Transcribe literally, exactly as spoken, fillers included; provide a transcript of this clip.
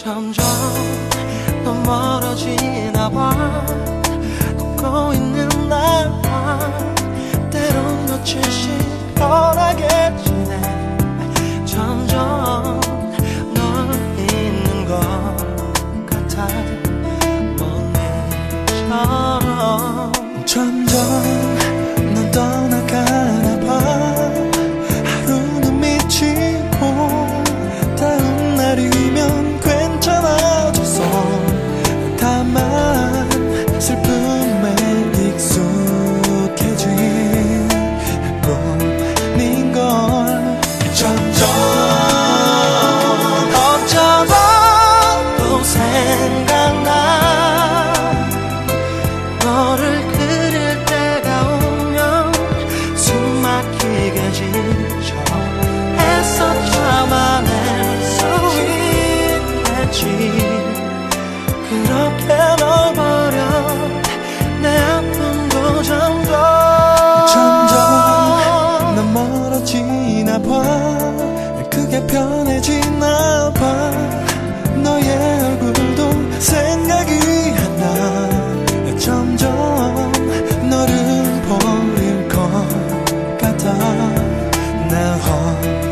점점 더 멀어지나 봐. 걷고 있는 날 봐. 때론 며칠씩 덜하게 지내. 점점 널 잊는 것 같아. 먼 일처럼 점점 넌 떠나가나 봐. 하루는 미치고 다음 날이면 괜찮아졌어. 다만 슬픔에 익숙해진 꿈인걸. 점점 어쩌다 또 생각나. 너를 그릴 때가 오면 숨 막히게 지쳐. 애써 참아낼 수 있겠지. 그렇게 널 버려 내 아픔도 점점 점점 난 멀어지나 봐. 그게 편해지나 봐. 너의 얼굴도 생각이 안 나. 점점 너를 버릴 것 같아. 나